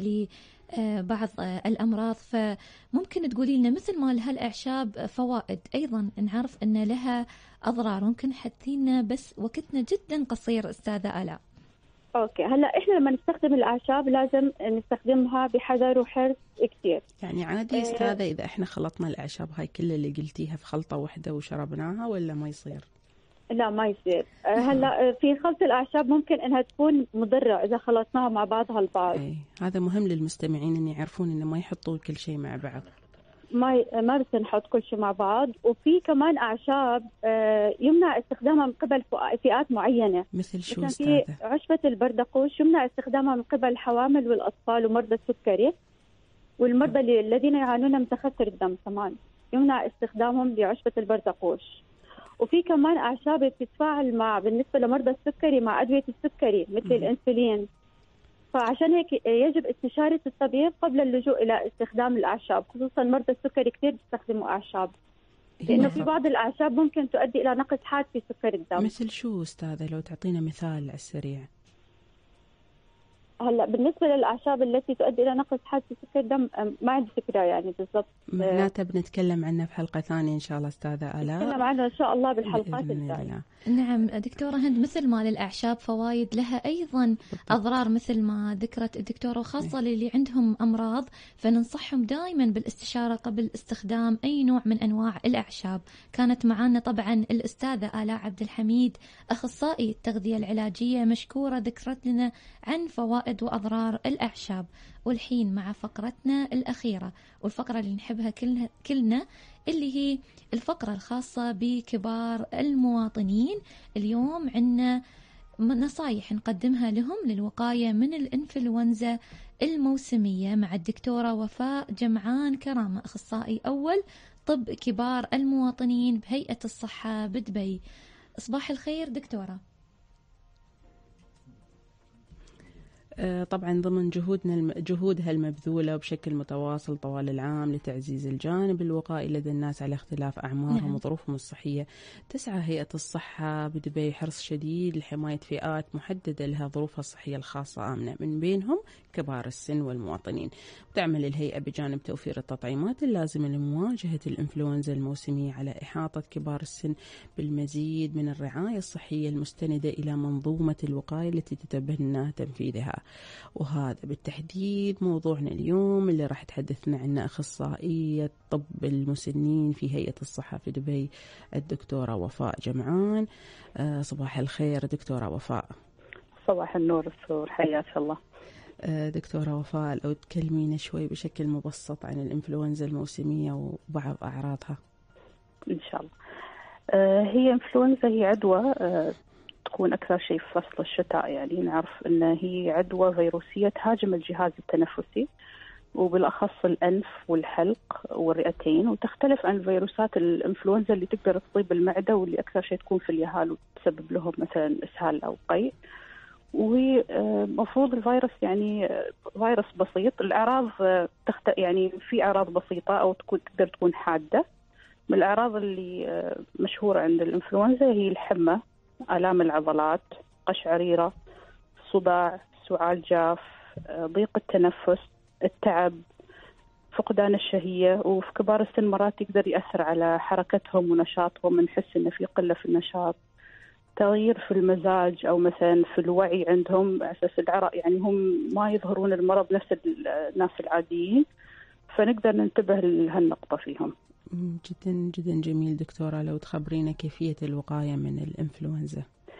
بعض الأمراض. فممكن تقولي لنا مثل ما لها الأعشاب فوائد، أيضا نعرف أن لها أضرار، ممكن حدثينا بس وقتنا جدا قصير أستاذة آلاء. أوكي، هلا إحنا لما نستخدم الأعشاب لازم نستخدمها بحذر وحرص كثير. يعني عادي أستاذة إذا إحنا خلطنا الأعشاب هاي كل اللي قلتيها في خلطة واحدة وشربناها، ولا ما يصير؟ لا ما يصير. هلا في خلط الأعشاب ممكن إنها تكون مضرة إذا خلطناها مع بعضها البعض. هذا مهم للمستمعين إن يعرفون إن ما يحطوا كل شيء مع بعض. ما بس نحط كل شيء مع بعض. وفي كمان أعشاب يمنع استخدامها من قبل فئات معينة. مثل شو أستاذة؟ في عشبة البردقوش يمنع استخدامها من قبل الحوامل والأطفال ومرضى السكري والمرضى الذين يعانون من تخثر الدم، كمان يمنع استخدامهم لعشبة البردقوش. وفي كمان أعشاب بتتفاعل مع بالنسبة لمرضى السكري مع أدوية السكري مثل الأنسولين. فعشان هيك يجب استشارة الطبيب قبل اللجوء إلى استخدام الأعشاب، خصوصا مرضى السكري كثير بيستخدموا أعشاب، لأنه في بعض الأعشاب ممكن تؤدي إلى نقص حاد في سكر الدم. مثل شو أستاذة لو تعطينا مثال على السريع؟ هلا بالنسبة للأعشاب التي تؤدي إلى نقص حاد في سكر الدم ما عندي فكرة يعني بالضبط. معناتها بنتكلم عنها في حلقة ثانية إن شاء الله أستاذة آلاء. نتكلم عنها إن شاء الله بالحلقات الجاية. نعم دكتورة هند، مثل ما للأعشاب فوائد لها أيضا أضرار مثل ما ذكرت الدكتورة، وخاصة للي عندهم أمراض فننصحهم دائما بالاستشارة قبل استخدام أي نوع من أنواع الأعشاب. كانت معنا طبعا الأستاذة آلاء عبد الحميد أخصائي التغذية العلاجية، مشكورة ذكرت لنا عن فوائد وأضرار الأعشاب. والحين مع فقرتنا الأخيرة والفقرة اللي نحبها كلنا اللي هي الفقرة الخاصة بكبار المواطنين. اليوم عنا نصايح نقدمها لهم للوقاية من الإنفلونزا الموسمية مع الدكتورة وفاء جمعان كرامة، أخصائي أول طب كبار المواطنين بهيئة الصحة بدبي. صباح الخير دكتورة. طبعا ضمن جهودها المبذولة بشكل متواصل طوال العام لتعزيز الجانب الوقائي لدى الناس على اختلاف أعمارهم وظروفهم الصحية، تسعى هيئة الصحة بدبي حرص شديد لحماية فئات محددة لها ظروفها الصحية الخاصة آمنة، من بينهم كبار السن والمواطنين. تعمل الهيئة بجانب توفير التطعيمات اللازمة لمواجهة الإنفلونزا الموسمية على إحاطة كبار السن بالمزيد من الرعاية الصحية المستندة إلى منظومة الوقاية التي تتبنى تنفيذها. وهذا بالتحديد موضوعنا اليوم اللي راح تحدثنا عنه أخصائية طب المسنين في هيئة الصحة في دبي الدكتورة وفاء جمعان. صباح الخير دكتورة وفاء. صباح النور السرور، حياك الله. دكتورة وفاء لو تكلمينا شوي بشكل مبسط عن الإنفلونزا الموسمية وبعض أعراضها. إن شاء الله. هي إنفلونزا هي عدوى تكون أكثر شيء في فصل الشتاء، يعني نعرف أن هي عدوى فيروسية تهاجم الجهاز التنفسي وبالأخص الأنف والحلق والرئتين، وتختلف عن فيروسات الإنفلونزا اللي تقدر تصيب المعدة واللي أكثر شيء تكون في اليهال وتسبب لهم مثلا إسهال أو قيء. وهي مفروض الفيروس يعني فيروس بسيط، الأعراض يعني في أعراض بسيطة أو تقدر تكون حادة. من الأعراض اللي مشهورة عند الإنفلونزا هي الحمى، آلام العضلات، قشعريرة، صداع، سعال جاف، ضيق التنفس، التعب، فقدان الشهية. وفي كبار السن مرات يقدر يأثر على حركتهم ونشاطهم، نحس إن في قلة في النشاط، تغيير في المزاج أو مثلا في الوعي عندهم، أساس يعني هم ما يظهرون المرض نفس الناس العاديين، فنقدر ننتبه لهالنقطة فيهم. جدا جدا جميل دكتورة، لو تخبرينا كيفية الوقاية من الإنفلونزا.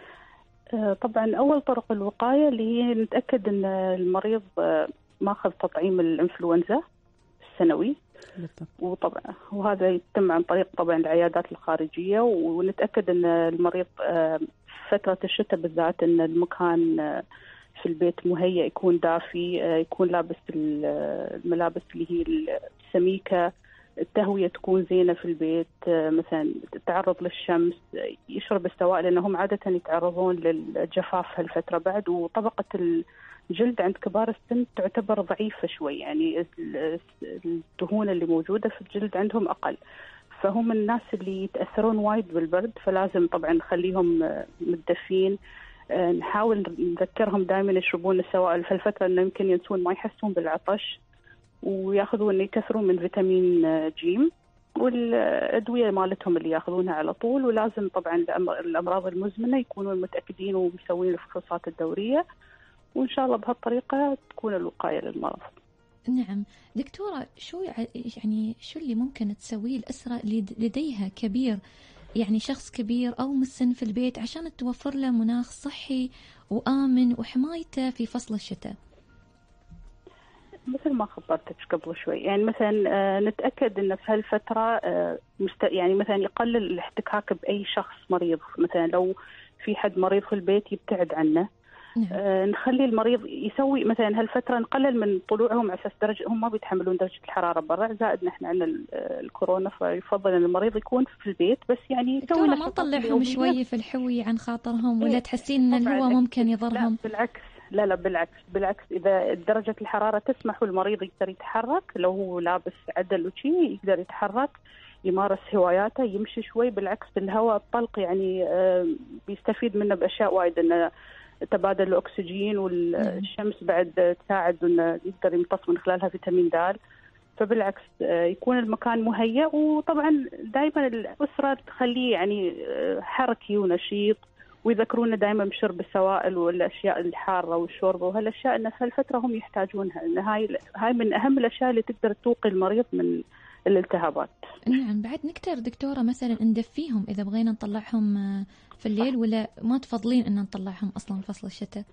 طبعا أول طرق الوقاية اللي هي نتأكد أن المريض ماخذ تطعيم الإنفلونزا السنوي، وطبعا وهذا يتم عن طريق طبعا العيادات الخارجية، ونتأكد أن المريض فترة الشتاء بالذات أن المكان في البيت مهيأ، يكون دافي، يكون لابس الملابس اللي هي السميكة، التهوية تكون زينة في البيت، مثلا التعرض للشمس، يشرب السوائل لأنهم عادة يتعرضون للجفاف هالفترة بعد. وطبقة الجلد عند كبار السن تعتبر ضعيفة شوي، يعني الدهون اللي موجودة في الجلد عندهم أقل، فهم الناس اللي يتأثرون وايد بالبرد، فلازم طبعا نخليهم متدفين. نحاول نذكرهم دائما يشربون السوائل في الفترة أنه يمكن ينسون ما يحسون بالعطش، وياخذون يكثرون من فيتامين جيم والأدوية مالتهم اللي ياخذونها على طول. ولازم طبعا الأمراض المزمنة يكونون متأكدين ومسوين الفحوصات الدورية، وإن شاء الله بهالطريقة تكون الوقاية للمرض. نعم دكتورة، شو اللي ممكن تسويه الأسرة اللي لديها كبير، يعني شخص كبير أو مسن في البيت، عشان توفر له مناخ صحي وآمن وحمايته في فصل الشتاء؟ مثل ما خبرتك قبل شوي، يعني مثلا نتأكد أن في هالفترة يعني مثلا يقلل الاحتكاك بأي شخص مريض، مثلا لو في حد مريض في البيت يبتعد عنه. نخلي المريض يسوي مثلا هالفترة نقلل من طلوعهم على أساس درجة هم ما بيتحملون درجة الحرارة برا، زائد نحن عندنا الكورونا، فيفضل أن المريض يكون في البيت بس يعني دكتورة ما نطلعهم شوي في الحوي عن خاطرهم ولا تحسين أن الهواء ممكن يضرهم؟ لا بالعكس، لا بالعكس إذا درجة الحرارة تسمح والمريض يقدر يتحرك، لو هو لابس عدل وشي يقدر يتحرك يمارس هواياته يمشي شوي. بالعكس الهواء الطلق يعني بيستفيد منه بأشياء وايد، إنه تبادل الأكسجين والشمس بعد تساعد إنه يقدر يمتص من خلالها فيتامين د. فبالعكس يكون المكان مهيأ. وطبعا دائما الأسرة تخليه يعني حركي ونشيط، ويذكرونا دائما بشرب السوائل والأشياء الحارة والشوربة وهالأشياء، إن هالفترة هم يحتاجونها، إن هاي من أهم الأشياء اللي تقدر توقي المريض من الالتهابات. نعم. بعد نكتر دكتورة مثلا ندفيهم إذا بغينا نطلعهم في الليل، ولا ما تفضلين أن نطلعهم أصلا فصل الشتاء؟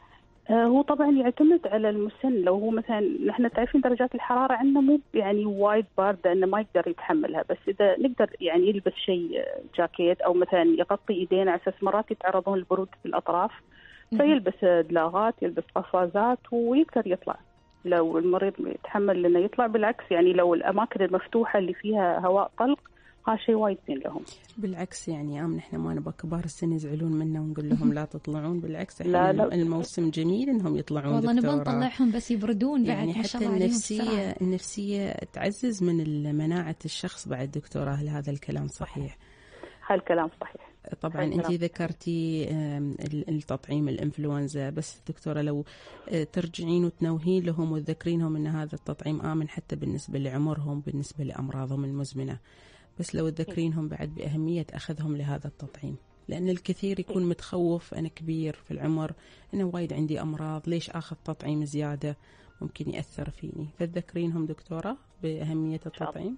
هو طبعا يعتمد على المسن. لو هو مثلا نحن تعرفين درجات الحرارة عندنا مو يعني وايد باردة إنه ما يقدر يتحملها، بس إذا نقدر يعني يلبس شيء جاكيت أو مثلا يغطي إيدينا على أساس مرات يتعرضون للبرودة في الأطراف، فيلبس دلاغات يلبس قفازات ويقدر يطلع. لو المريض يتحمل إنه يطلع بالعكس يعني لو الأماكن المفتوحة اللي فيها هواء طلق هذا شيء وايد زين لهم. بالعكس يعني نحن ما نبغى كبار السن يزعلون منا ونقول لهم لا تطلعون، بالعكس لا الموسم جميل انهم يطلعون. والله نبغى نطلعهم بس يبردون بعد يعني ما شاء حتى الله النفسية تعزز من مناعة الشخص. بعد دكتورة هل هذا الكلام صحيح؟ هالكلام صحيح. طبعا انت ذكرتي التطعيم الانفلونزا، بس دكتورة لو ترجعين وتنوهين لهم وتذكرينهم ان هذا التطعيم آمن حتى بالنسبة لعمرهم بالنسبة لأمراضهم المزمنة، بس لو تذكرينهم بعد بأهمية أخذهم لهذا التطعيم، لأن الكثير يكون متخوف أنا كبير في العمر أنا وايد عندي أمراض ليش أخذ تطعيم زيادة ممكن يأثر فيني، فتذكرينهم دكتورة بأهمية التطعيم.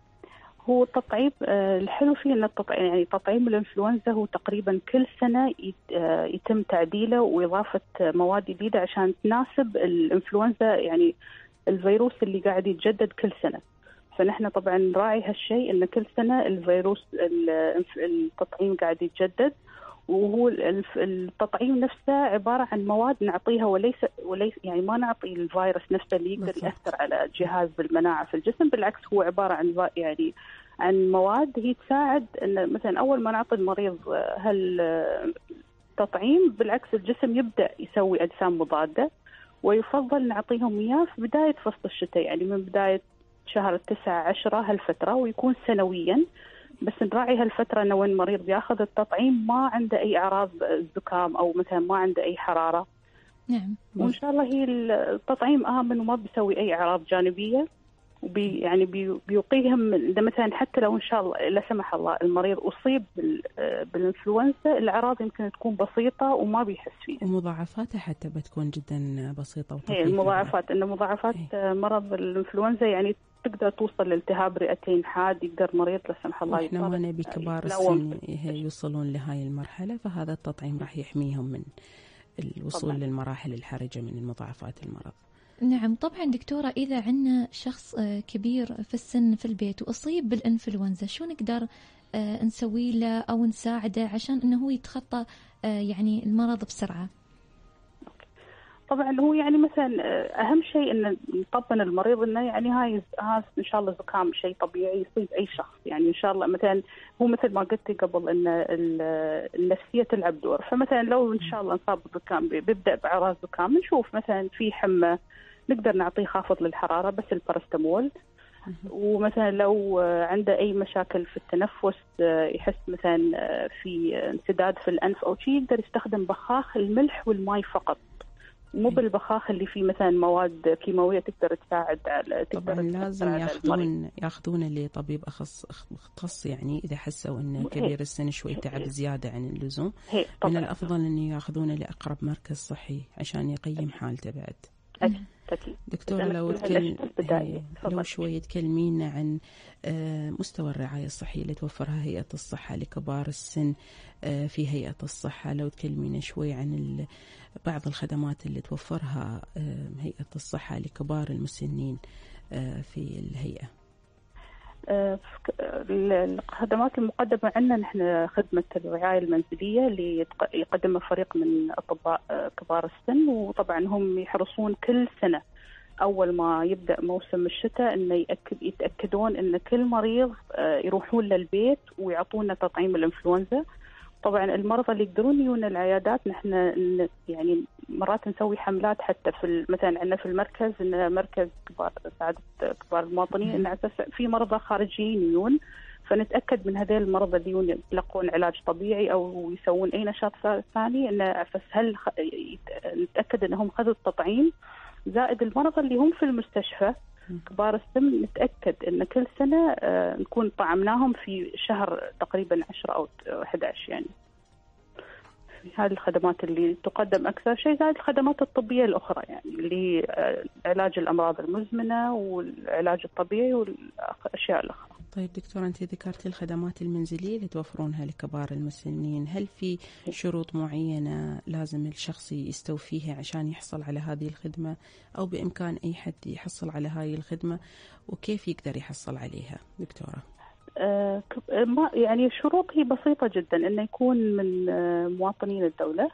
هو التطعيم الحلو فيه أن التطعيم يعني تطعيم الإنفلونزا هو تقريبا كل سنة يتم تعديله وإضافة مواد جديدة عشان تناسب الإنفلونزا، يعني الفيروس اللي قاعد يتجدد كل سنة. فنحن طبعا نراعي هالشيء ان كل سنه الفيروس التطعيم قاعد يتجدد، وهو التطعيم نفسه عباره عن مواد نعطيها وليس يعني ما نعطي الفيروس نفسه اللي يقدر ياثر على جهاز المناعه في الجسم. بالعكس هو عباره عن مواد هي تساعد ان مثلا اول ما نعطي المريض هالتطعيم بالعكس الجسم يبدا يسوي اجسام مضاده، ويفضل نعطيهم اياه في بدايه فصل الشتاء، يعني من بدايه شهر 9-10 هالفترة، ويكون سنويا. بس نراعي هالفترة أنه وين المريض ياخذ التطعيم ما عنده أي أعراض زكام أو مثلا ما عنده أي حرارة. نعم. وإن شاء الله هي التطعيم آمن وما بيسوي أي أعراض جانبية، يعني بيوقيهم إذا مثلا حتى لو إن شاء الله لا سمح الله المريض أصيب بالإنفلونزا الأعراض يمكن تكون بسيطة وما بيحس فيها، ومضاعفاتها حتى بتكون جدا بسيطة وطفيفة. هي المضاعفات إن مضاعفات مرض الإنفلونزا يعني تقدر توصل لالتهاب رئتين حاد، يقدر مريض لا سمح الله يصاب. احنا ما نبي كبار السن يوصلون لهاي المرحلة، فهذا التطعيم راح يحميهم من الوصول طبعا للمراحل الحرجة من المضاعفات المرض. نعم. طبعا دكتورة إذا عندنا شخص كبير في السن في البيت وأصيب بالإنفلونزا شو نقدر نسوي له أو نساعده عشان أنه هو يتخطى يعني المرض بسرعة؟ طبعا هو يعني مثلا أهم شيء إن نطمن المريض إنه يعني هاي إن شاء الله زكام شيء طبيعي يصيب أي شخص، يعني إن شاء الله مثلا هو مثل ما قلتي قبل إن النفسية تلعب دور. فمثلا لو إن شاء الله نصاب بالزكام بيبدأ بأعراض زكام نشوف مثلا في حمى نقدر نعطيه خافض للحرارة بس البارستامول. ومثلا لو عنده أي مشاكل في التنفس يحس مثلا في انسداد في الأنف أو شيء يقدر يستخدم بخاخ الملح والماء فقط، مو بالبخاخ اللي فيه مثلا مواد كيماوية تقدر تساعد على طبعا لازم ياخذون لطبيب أخص يعني إذا حسوا إن كبير السن شوي تعب زيادة عن اللزوم من الأفضل إنه ياخذونه لأقرب مركز صحي عشان يقيم حالته بعد. دكتورة لو شوي تكلمينا عن مستوى الرعاية الصحية اللي توفرها هيئة الصحة لكبار السن في هيئة الصحة، لو تكلمينا شوي عن بعض الخدمات اللي توفرها هيئة الصحة لكبار المسنين في الهيئة. الخدمات المقدمة عندنا نحن خدمة الرعاية المنزلية اللي يقدمها فريق من أطباء كبار السن، وطبعا هم يحرصون كل سنة أول ما يبدأ موسم الشتاء إنه يتأكدون إن كل مريض يروحون للبيت ويعطونا تطعيم الإنفلونزا. طبعا المرضى اللي يقدرون يجون العيادات نحن يعني مرات نسوي حملات حتى في مثلا عندنا في المركز، إن مركز سعادة كبار المواطنين، إن أساس في مرضى خارجيين يجون، فنتأكد من هذول المرضى اللي يلقون علاج طبيعي أو يسوون أي نشاط ثاني، إن هل نتأكد إنهم خذوا التطعيم. زائد المرضى اللي هم في المستشفى كبار السن نتأكد إن كل سنة نكون طعمناهم في شهر تقريبا 10 أو 11 يعني. هذه الخدمات اللي تقدم أكثر شيء، زائد الخدمات الطبية الأخرى يعني اللي علاج الأمراض المزمنة والعلاج الطبيعي والأشياء الأخرى. طيب دكتورة، أنت ذكرتي الخدمات المنزلية اللي توفرونها لكبار المسنين، هل في شروط معينة لازم الشخص يستوفيها عشان يحصل على هذه الخدمة، أو بإمكان أي حد يحصل على هذه الخدمة، وكيف يقدر يحصل عليها دكتورة؟ يعني الشروط هي بسيطة جدا، إنه يكون من مواطنين الدولة،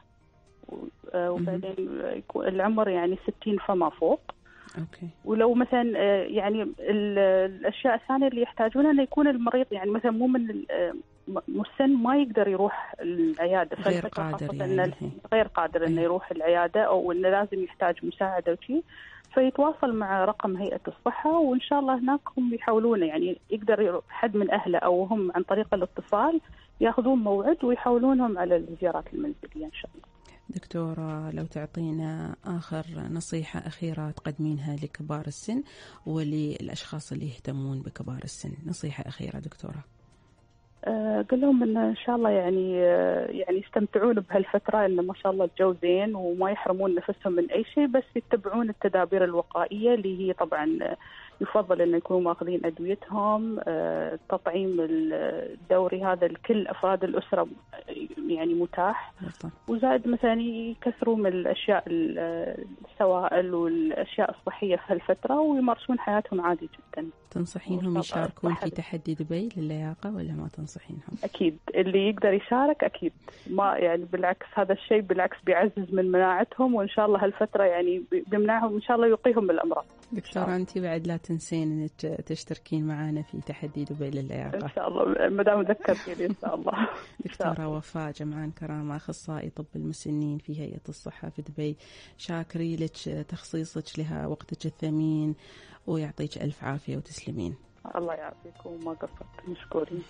وبعدين يكون العمر يعني 60 فما فوق. أوكي. ولو مثلا يعني الأشياء الثانية اللي يحتاجونها إنه يكون المريض يعني مثلا مو من مسن ما يقدر يروح العيادة، غير قادر يعني. غير قادر إنه يروح العيادة، أو إنه لازم يحتاج مساعدة وشي، فيتواصل مع رقم هيئة الصحة، وإن شاء الله هناك هم يحاولون يعني يقدر حد من أهله أو هم عن طريق الاتصال يأخذون موعد ويحاولونهم على الزيارات المنزلية إن شاء الله. دكتورة، لو تعطينا آخر نصيحة أخيرة تقدمينها لكبار السن وللأشخاص اللي يهتمون بكبار السن، نصيحة أخيرة دكتورة. قل لهم إن شاء الله يعني يستمتعون بهالفترة، إن ما شاء الله الجو زين وما يحرمون نفسهم من أي شيء، بس يتبعون التدابير الوقائية اللي هي طبعا يفضل إنه يكونوا ماخذين أدويتهم، التطعيم الدوري هذا لكل أفراد الأسرة يعني متاح، وزائد مثلا يكثروا من الأشياء السوائل والأشياء الصحية في هالفترة ويمارسون حياتهم عادي جدا. تنصحينهم يشاركون في تحدي دبي للياقة ولا ما تنصحينهم؟ أكيد اللي يقدر يشارك أكيد، ما يعني بالعكس هذا الشيء بالعكس بيعزز من مناعتهم، وإن شاء الله هالفترة يعني بيمنعهم إن شاء الله يقيهم من الأمراض. دكتورة أنت بعد لا تنسين أنك تشتركين معنا في تحدي دبي للياقة إن شاء الله، مدام ذكرتيني إن شاء الله. دكتورة وفاء جمعان كرامة، أخصائي طب المسنين في هيئة الصحة في دبي، شاكري لك تخصيصك لها وقتك الثمين، ويعطيك ألف عافية وتسلمين. الله يعافيك وما قصرت، مشكورين.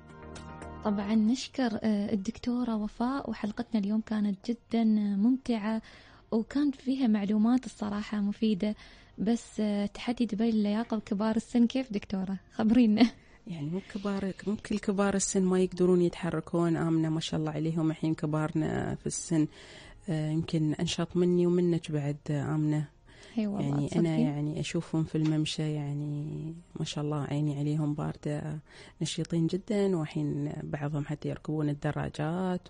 طبعا نشكر الدكتورة وفاء، وحلقتنا اليوم كانت جدا ممتعة وكانت فيها معلومات الصراحة مفيدة. بس تحدي دبي للياقة وكبار السن كيف دكتورة؟ خبرينا. يعني مو كل كبار السن ما يقدرون يتحركون. آمنة ما شاء الله عليهم الحين كبارنا في السن يمكن أنشط مني ومنك بعد آمنة. يعني أنا يعني أشوفهم في الممشى يعني ما شاء الله عيني عليهم باردة، نشيطين جدا، وحين بعضهم حتى يركبون الدراجات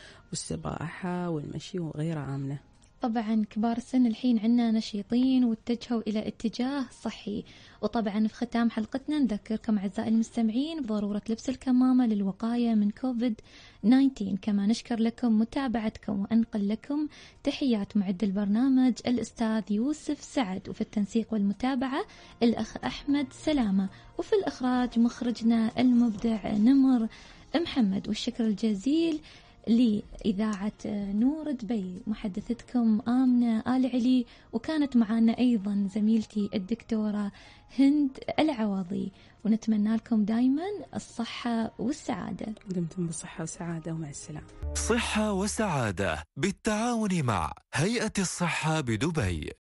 والسباحة والمشي وغيره. آمنة طبعا كبار السن الحين عنا نشيطين واتجهوا إلى اتجاه صحي. وطبعا في ختام حلقتنا نذكركم أعزائي المستمعين بضرورة لبس الكمامة للوقاية من كوفيد-19. كما نشكر لكم متابعتكم، وأنقل لكم تحيات معد البرنامج الأستاذ يوسف سعد، وفي التنسيق والمتابعة الأخ أحمد سلامة، وفي الإخراج مخرجنا المبدع نمر محمد. والشكر الجزيل لإذاعة نور دبي، محدثتكم آمنة آل علي، وكانت معنا أيضا زميلتي الدكتورة هند العوضي. ونتمنى لكم دايما الصحة والسعادة. دمتم بالصحة والسعادة، ومع السلامة. صحة وسعادة بالتعاون مع هيئة الصحة بدبي.